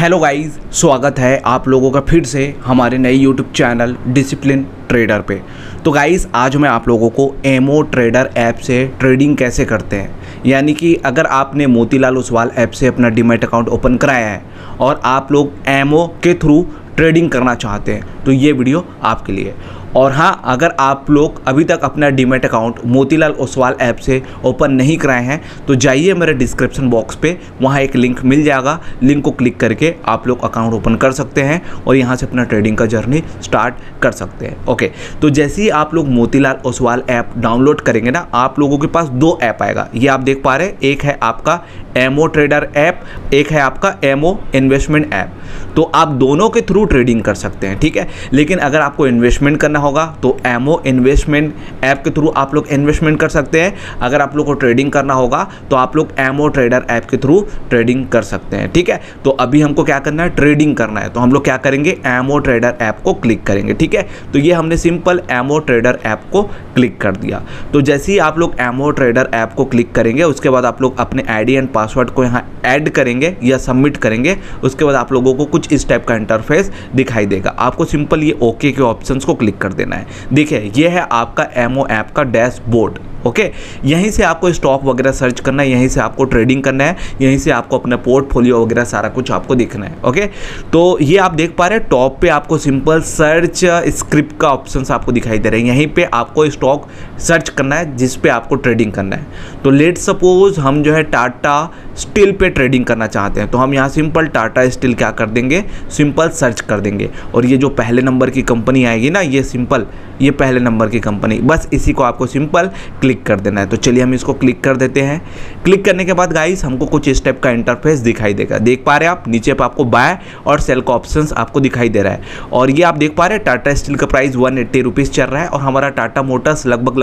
Hello guys, स्वागत है आप लोगों का फिर से हमारे नए यूट्यूब चैनल डिसिप्लिन ट्रेडर पे। तो गाइस, आज मैं आप लोगों को एमओ ट्रेडर ऐप से ट्रेडिंग कैसे करते हैं, यानी कि अगर आपने मोतीलाल ओसवाल ऐप से अपना डीमैट अकाउंट ओपन कराया है और आप लोग एमओ के थ्रू ट्रेडिंग करना चाहते हैं तो ये वीडियो आपके लिए। और हाँ, अगर आप लोग अभी तक अपना demat account Motilal Oswal app से ओपन नहीं कराए हैं तो जाइए मेरे डिस्क्रिप्शन बॉक्स पे, वहाँ एक लिंक मिल जाएगा। लिंक को क्लिक करके आप लोग अकाउंट ओपन कर सकते हैं और यहाँ से अपना ट्रेडिंग का जर्नी स्टार्ट कर सकते हैं। ओके, तो जैसे ही आप लोग मोतीलाल ओसवाल ऐप डाउनलोड करेंगे ना, आप लोगों के पास दो ऐप आएगा। ये आप देख पा रहे हैं, एक है आपका एमओ ट्रेडर ऐप, एक है आपका एमओ इन्वेस्टमेंट ऐप। तो आप दोनों के थ्रू ट्रेडिंग कर सकते हैं, ठीक है। लेकिन अगर आपको इन्वेस्टमेंट करना होगा तो एमओ इन्वेस्टमेंट ऐप के थ्रू आप लोग इन्वेस्टमेंट कर सकते हैं। अगर आप लोग को ट्रेडिंग करना होगा तो आप लोग एमओ ट्रेडर ऐप के थ्रू ट्रेडिंग कर सकते हैं, ठीक है। तो अभी हमको क्या करना है, ट्रेडिंग करना है, तो हम लोग क्या करेंगे, एमओ ट्रेडर ऐप को क्लिक करेंगे, ठीक है। तो ये हमने सिंपल एमओ ट्रेडर ऐप को क्लिक कर दिया। तो जैसे ही आप लोग एमओ ट्रेडर ऐप को क्लिक करेंगे, उसके बाद आप लोग अपने आईडी एंड पासवर्ड को यहाँ ऐड करेंगे या सबमिट करेंगे। उसके बाद आप लोगों को कुछ इस टाइप का इंटरफेस दिखाई देगा। आपको सिंपल ये ओके के ऑप्शंस को क्लिक कर देना है। देखिए, ये है आपका एमओ ऐप का डैशबोर्ड। ओके, यहीं से आपको स्टॉक वगैरह सर्च करना है, यहीं से आपको ट्रेडिंग करना है, यहीं से आपको अपना पोर्टफोलियो वगैरह सारा कुछ आपको देखना है। ओके, तो ये आप देख पा रहे हैं, टॉप पे आपको सिंपल सर्च स्क्रिप्ट का ऑप्शंस आपको दिखाई दे रहे हैं। यहीं पे आपको स्टॉक सर्च करना है जिस पे आपको ट्रेडिंग करना है। तो लेट सपोज हम जो है टाटा स्टील पे ट्रेडिंग करना चाहते हैं, तो हम यहाँ सिंपल टाटा स्टील क्या कर देंगे, सिंपल सर्च कर देंगे। और ये जो पहले नंबर की कंपनी आएगी ना, ये सिंपल ये पहले नंबर की कंपनी, बस इसी को आपको सिंपल क्लिक कर देना है। तो चलिए हम इसको क्लिक कर देते हैं। क्लिक करने के बाद गाइस, हमको कुछ स्टेप का इंटरफेस दिखाई देगा। देख पा रहे हैं आप, नीचे पे आपको बाय और सेल का ऑप्शंस आपको दिखाई दे रहा है। और ये आप देख पा रहे हैं, टाटा स्टील का प्राइस 180 रुपीज़ चल रहा है और हमारा टाटा मोटर्स लगभग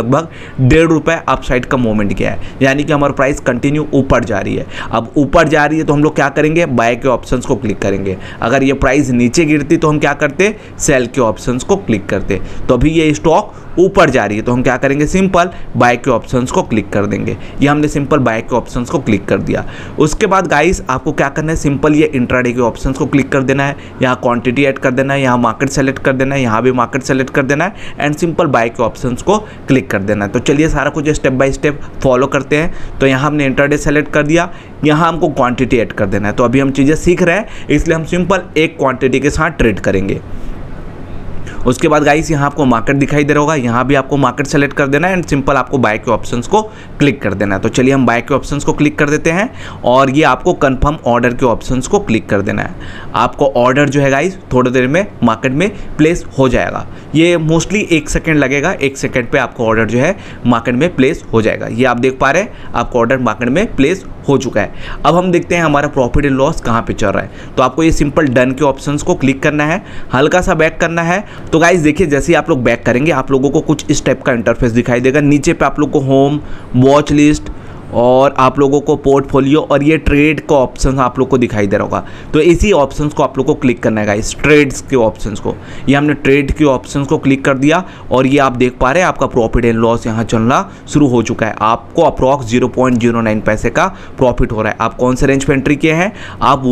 ₹1.5 अप साइड का मूवमेंट किया है, यानी कि हमारा प्राइस कंटिन्यू ऊपर जा रही है। अब ऊपर जा रही है तो हम लोग क्या करेंगे, बाय के ऑप्शंस को क्लिक करेंगे। अगर ये प्राइस नीचे गिरती तो हम क्या करते, सेल के ऑप्शंस को क्लिक करते। तो अभी ये स्टॉक ऊपर जा रही है तो हम क्या करेंगे, सिंपल बाय के ऑप्शंस को क्लिक कर देंगे। ये हमने सिंपल बाय के ऑप्शंस को क्लिक कर दिया। उसके बाद गाइस, आपको क्या करना है, सिंपल ये इंट्राडे के ऑप्शंस को क्लिक कर देना है। यहाँ क्वांटिटी ऐड कर देना है, यहाँ मार्केट सेलेक्ट कर देना है, यहाँ भी मार्केट सेलेक्ट कर देना है एंड सिंपल बाय के ऑप्शंस को क्लिक कर देना है। तो चलिए सारा कुछ स्टेप बाय स्टेप फॉलो करते हैं। तो यहाँ हमने इंट्राडे सेलेक्ट कर दिया, यहाँ हमको क्वांटिटी ऐड कर देना है। तो अभी हम चीज़ें सीख रहे हैं, इसलिए हम सिंपल एक क्वांटिटी के साथ ट्रेड करेंगे। उसके बाद गाइस, यहाँ आपको मार्केट दिखाई दे रहा होगा, यहाँ भी आपको मार्केट सेलेक्ट कर देना है एंड सिंपल आपको बाय के ऑप्शंस को क्लिक कर देना है। तो चलिए हम बाय के ऑप्शंस को क्लिक कर देते हैं और ये आपको कंफर्म ऑर्डर के ऑप्शंस को क्लिक कर देना है। आपको ऑर्डर जो है गाइस थोड़ी देर में मार्केट में प्लेस हो जाएगा। ये मोस्टली 1 सेकेंड लगेगा, 1 सेकेंड पे आपको ऑर्डर जो है मार्केट में प्लेस हो जाएगा। ये आप देख पा रहे हैं, आपको ऑर्डर मार्केट में प्लेस हो चुका है। अब हम देखते हैं हमारा प्रॉफिट एंड लॉस कहाँ पे चल रहा है। तो आपको ये सिंपल डन के ऑप्शंस को क्लिक करना है, हल्का सा बैक करना है। तो गाइस देखिए, जैसे ही आप लोग बैक करेंगे आप लोगों को कुछ इस टाइप का इंटरफेस दिखाई देगा। नीचे पे आप लोग को होम, वॉच लिस्ट और आप लोगों को पोर्टफोलियो और ये ट्रेड का ऑप्शन आप लोग को दिखाई दे रहा होगा। तो इसी ऑप्शंस को आप लोग को क्लिक करना है गाइस, ट्रेड्स के ऑप्शंस को। ये हमने ट्रेड के ऑप्शंस को क्लिक कर दिया और ये आप देख पा रहे हैं, आपका प्रॉफिट एंड लॉस यहाँ चलना शुरू हो चुका है। आपको अप्रॉक्स 0.09 पैसे का प्रॉफिट हो रहा है। आप कौन से रेंज पे एंट्री किए हैं, आप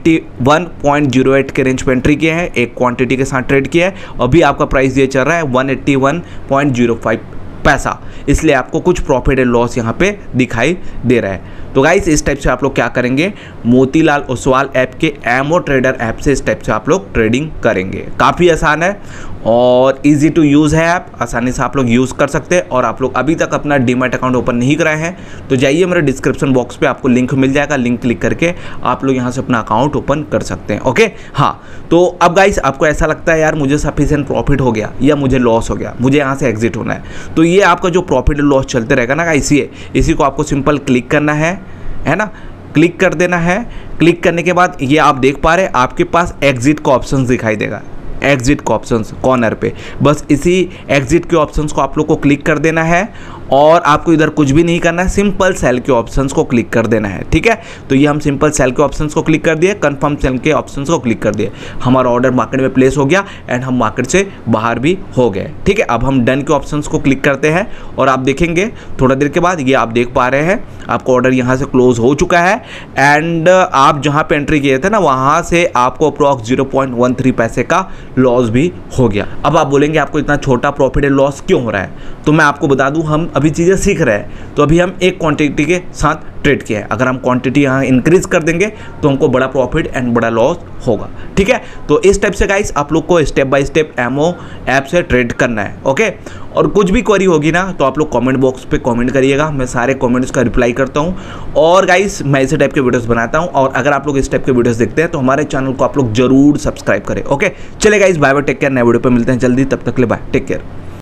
181.08 के रेंज पे एंट्री किए हैं, एक क्वांटिटी के साथ ट्रेड किया है। अभी आपका प्राइस ये चल रहा है 181.05 पैसा, इसलिए आपको कुछ प्रॉफिट एंड लॉस यहाँ पे दिखाई दे रहा है। तो गाइस, इस टाइप से आप लोग क्या करेंगे, मोतीलाल ओसवाल ऐप के एमओ ट्रेडर ऐप से इस टाइप से आप लोग ट्रेडिंग करेंगे। काफ़ी आसान है और इजी टू यूज़ है ऐप, आसानी से आप लोग यूज़ कर सकते हैं। और आप लोग अभी तक अपना डीमैट अकाउंट ओपन नहीं कराए हैं तो जाइए मेरे डिस्क्रिप्शन बॉक्स पे आपको लिंक मिल जाएगा, लिंक क्लिक करके आप लोग यहाँ से अपना अकाउंट ओपन कर सकते हैं। ओके, हाँ। तो अब गाइस, आपको ऐसा लगता है यार मुझे सफिशिएंट प्रॉफिट हो गया या मुझे लॉस हो गया, मुझे यहाँ से एग्जिट होना है, तो ये आपका जो प्रॉफिट और लॉस चलते रहेगा ना गाइस, इसी को आपको सिंपल क्लिक करना है ना, क्लिक कर देना है। क्लिक करने के बाद ये आप देख पा रहे हैं, आपके पास एग्जिट का ऑप्शन दिखाई देगा, एग्जिट का ऑप्शंस कॉर्नर पे, बस इसी एग्जिट के ऑप्शंस को आप लोग को क्लिक कर देना है और आपको इधर कुछ भी नहीं करना है, सिंपल सेल के ऑप्शंस को क्लिक कर देना है। ठीक है, तो ये हम सिंपल सेल के ऑप्शंस को क्लिक कर दिए, कंफर्म सेल के ऑप्शंस को क्लिक कर दिए, हमारा ऑर्डर मार्केट में प्लेस हो गया एंड हम मार्केट से बाहर भी हो गए। ठीक है, अब हम डन के ऑप्शंस को क्लिक करते हैं और आप देखेंगे थोड़ा देर के बाद ये आप देख पा रहे हैं आपको ऑर्डर यहाँ से क्लोज हो चुका है एंड आप जहाँ पे एंट्री किए थे ना वहाँ से आपको अप्रॉक्स 0.13 पैसे का लॉस भी हो गया। अब आप बोलेंगे आपको इतना छोटा प्रॉफिट एंड लॉस क्यों हो रहा है, तो मैं आपको बता दूं हम अभी चीज़ें सीख रहे हैं। तो अभी हम एक क्वांटिटी के साथ ट्रेड किया है, अगर हम क्वांटिटी यहाँ इंक्रीज कर देंगे तो हमको बड़ा प्रॉफिट एंड बड़ा लॉस होगा। ठीक है, तो इस टाइप से गाइस आप लोग को step by step MO app से ट्रेड करना है। ओके, और कुछ भी क्वेरी होगी ना तो आप लोग कमेंट बॉक्स पे कमेंट करिएगा, मैं सारे कमेंट्स का रिप्लाई करता हूँ और गाइस मैं इसी टाइप के वीडियोस बनाता हूँ। और अगर आप लोग इस टाइप के वीडियोस देखते हैं तो हमारे चैनल को आप लोग जरूर सब्सक्राइब करें। ओके, चले guys, bye bye, take care, नए वीडियो पे मिलते हैं जल्दी, तब तक के लिए बाय, टेक केयर।